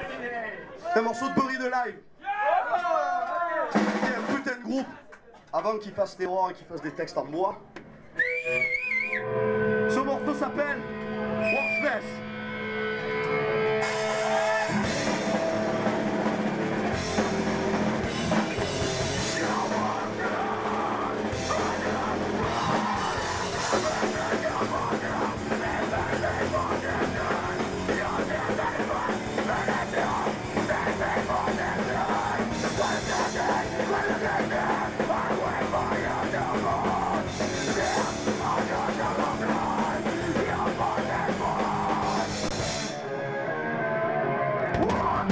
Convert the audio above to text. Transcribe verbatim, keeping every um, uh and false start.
C'est un morceau de Boris de live. C'est un putain de groupe. Avant qu'il fasse terror et qu'il fasse des textes en bois. Ce morceau s'appelle Wordsmith. One